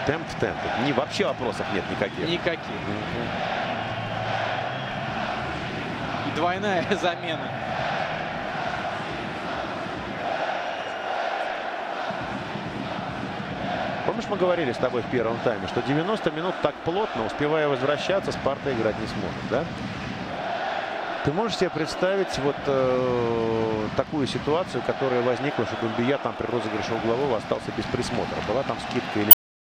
Темп в темп. Вообще вопросов нет никаких. Никаких. И двойная замена. Помнишь, мы говорили с тобой в первом тайме, что 90 минут так плотно, успевая возвращаться, Спарта играть не сможет, да? Ты можешь себе представить вот такую ситуацию, которая возникла, что Думбия там при розыгрыше углового остался без присмотра? Была там скидка или